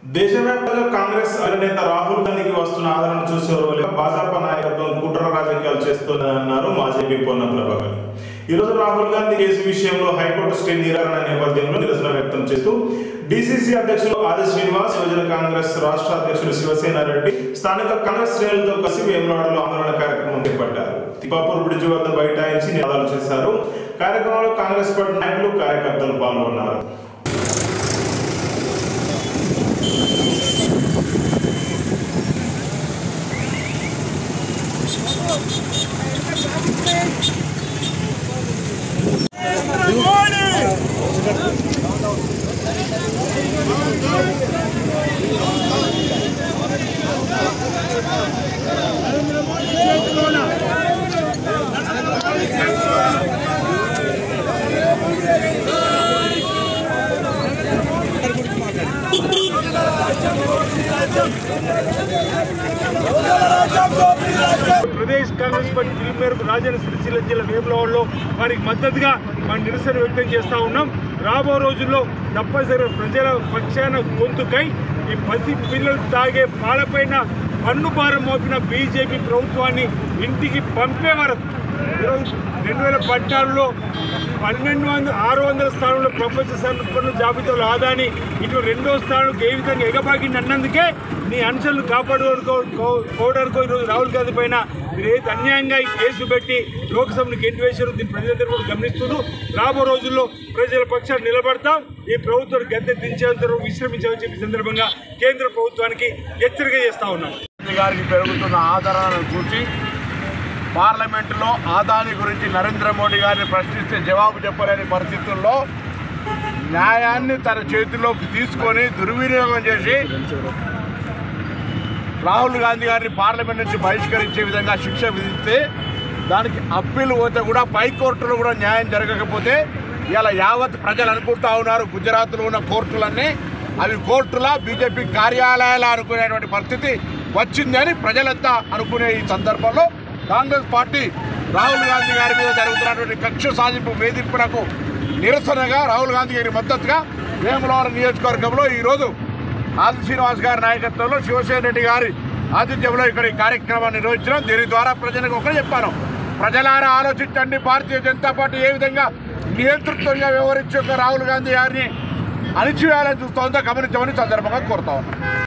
దేశవ్యాప్తంగా కాంగ్రెస్ అధినేత రాహుల్ గాంధీకి వస్తున్న ఆదరణ చూసే భాజపా నాయకత్వం కుట్ర రాజకీయాలు చేస్తున్నారన్నారు మాజీ పొన్నం ప్రభాకర్. ఈ రోజు రాహుల్ గాంధీ కేసు విషయంలో హైకోర్టు స్టే నిరాకరణ నేపథ్యంలో నిరసన వ్యక్తం చేస్తూ డీసీసీ అధ్యక్షులు ఆది శ్రీనివాస్, యువజన కాంగ్రెస్ రాష్ట్ర అధ్యక్షులు శివసేన రెడ్డి స్థానిక కాంగ్రెస్ శ్రేణులతో కలిసి వేములవాడలో ఆందోళన కార్యక్రమం చేపట్టారు. తిప్పాపూర్ బ్రిడ్జి వద్ద బైఠాయించి నినాదాలు చేశారు. కార్యక్రమంలో కాంగ్రెస్ పార్టీ నాయకులు, కార్యకర్తలు పాల్గొన్నారు. प्रदेश कांग्रेस पार्टी పిలుపు మేరకు రాజన్న సిరిసిల్ల జిల్లా వేములవాడలో వారికి మద్దతుగా మనం నిరసన వ్యక్తం చేస్తూ ఉన్నాం. రాబో రోజుల్లో తప్పనిసరిగా ప్రజల పక్షాన గొంతుకై ఈ పసి పిల్లలు తాగే పాలపైన పన్ను భారం మోపిన బీజేపీ ప్రభుత్వాన్ని ఇంటికి పంపే వరకు 2014లో 600 స్థానంలో ప్రపంచ సంపన్నుల జాబితాలో ఆదాని ఇటు రెండో స్థానంలో ఏ విధంగా ఎగబాకింది అన్నందుకే నీ అంశాలను కాపాడుకోవడానికో ఈరోజు రాహుల్ గాంధీ పైన మీరు ఏది అన్యాయంగా ఈ కేసు పెట్టి లోక్సభను గెంటివేశారు. దీన్ని ప్రజలందరూ కూడా గమనిస్తున్నారు. రాబో రోజుల్లో ప్రజల పక్షాన్ని నిలబడతాం. ఈ ప్రభుత్వం గద్దె దించేంత విశ్రమించామని చెప్పి సందర్భంగా కేంద్ర ప్రభుత్వానికి హెచ్చరిక చేస్తూ ఉన్నాం. గారికి పెరుగుతున్న ఆదరణను చూసి పార్లమెంటులో ఆదాని గురించి నరేంద్ర మోడీ గారిని ప్రశ్నిస్తే జవాబు చెప్పలేని పరిస్థితుల్లో న్యాయాన్ని తన చేతిలోకి తీసుకొని దుర్వినియోగం చేసి రాహుల్ గాంధీ గారిని పార్లమెంట్ నుంచి బహిష్కరించే విధంగా శిక్ష విధిస్తే దానికి అప్పీల్ పోతే కూడా పైకోర్టులో కూడా న్యాయం జరగకపోతే ఇలా యావత్ ప్రజలు అనుకుంటా ఉన్నారు గుజరాత్లో ఉన్న కోర్టులన్నీ అవి కోర్టులా బీజేపీ కార్యాలయాలు అనుకునేటువంటి పరిస్థితి వచ్చిందని ప్రజలంతా అనుకునే ఈ సందర్భంలో కాంగ్రెస్ పార్టీ రాహుల్ గాంధీ గారి మీద జరుగుతున్నటువంటి కక్ష సాధింపు వేధింపులకు నిరసనగా రాహుల్ గాంధీ గారి మద్దతుగా వేములవాడ నియోజకవర్గంలో ఈరోజు ఆది శ్రీనివాస్ గారి నాయకత్వంలో శివసేన రెడ్డి గారి ఆతిథ్యంలో ఇక్కడ ఈ కార్యక్రమాన్ని నిర్వహించడం. దీని ద్వారా ప్రజలకు ఒకటే చెప్పాను, ప్రజలారా ఆలోచించండి, భారతీయ జనతా పార్టీ ఏ విధంగా నియంతృత్వంగా వ్యవహరించే రాహుల్ గాంధీ గారిని అణిచివేయాలని చూస్తోందో గమనించమని సందర్భంగా కోరుతా ఉన్నాను.